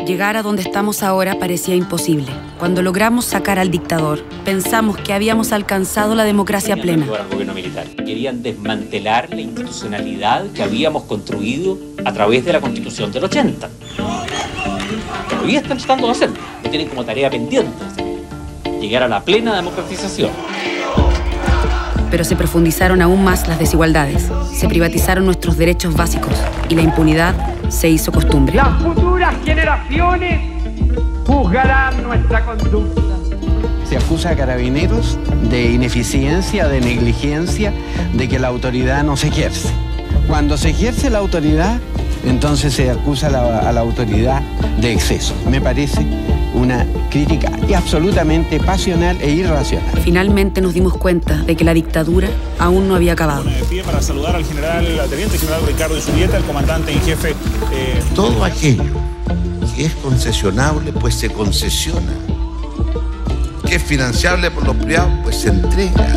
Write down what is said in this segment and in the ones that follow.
Llegar a donde estamos ahora parecía imposible. Cuando logramos sacar al dictador, pensamos que habíamos alcanzado la democracia plena. Al gobierno militar. Querían desmantelar la institucionalidad que habíamos construido a través de la Constitución del 80. Hoy están tratando de hacerlo. Lo tienen como tarea pendiente. Llegar a la plena democratización. Pero se profundizaron aún más las desigualdades. Se privatizaron nuestros derechos básicos y la impunidad se hizo costumbre. Las futuras generaciones juzgarán nuestra conducta. Se acusa a Carabineros de ineficiencia, de negligencia, de que la autoridad no se ejerce. Cuando se ejerce la autoridad, entonces se acusa a la autoridad de exceso. Me parece una crítica absolutamente pasional e irracional. Finalmente nos dimos cuenta de que la dictadura aún no había acabado. De pie para saludar al teniente general Ricardo Isurrieta, el comandante en jefe. Todo aquello que es concesionable, pues se concesiona. Que es financiable por los privados, pues se entrega.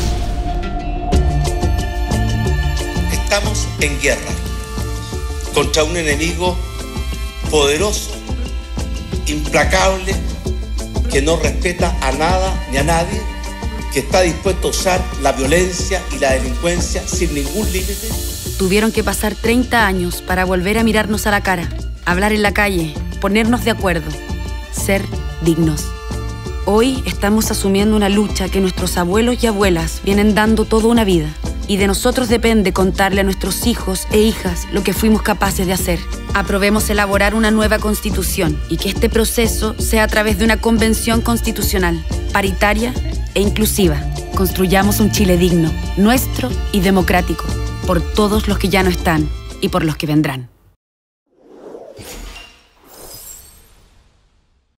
Estamos en guerra contra un enemigo poderoso, implacable, que no respeta a nada ni a nadie, que está dispuesto a usar la violencia y la delincuencia sin ningún límite. Tuvieron que pasar 30 años para volver a mirarnos a la cara, hablar en la calle, ponernos de acuerdo, ser dignos. Hoy estamos asumiendo una lucha que nuestros abuelos y abuelas vienen dando toda una vida. Y de nosotros depende contarle a nuestros hijos e hijas lo que fuimos capaces de hacer. Aprobemos elaborar una nueva constitución y que este proceso sea a través de una convención constitucional, paritaria e inclusiva. Construyamos un Chile digno, nuestro y democrático, por todos los que ya no están y por los que vendrán.